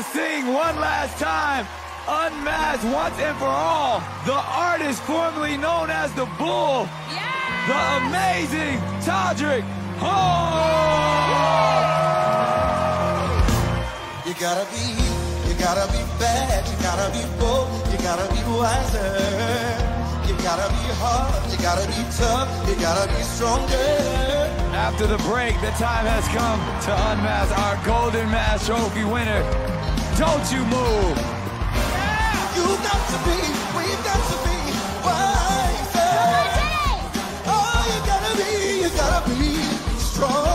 sing one last time. Unmasked once and for all. The artist formerly known as the Bull. Yes! The amazing Todrick. You gotta be bad, you gotta be bold, you gotta be wiser. You gotta be hard, you gotta be tough, you gotta be stronger. After the break, the time has come to unmask our Golden Mask Trophy winner. Don't you move. You've got to be, we've got to be wiser. Oh, you gotta be strong.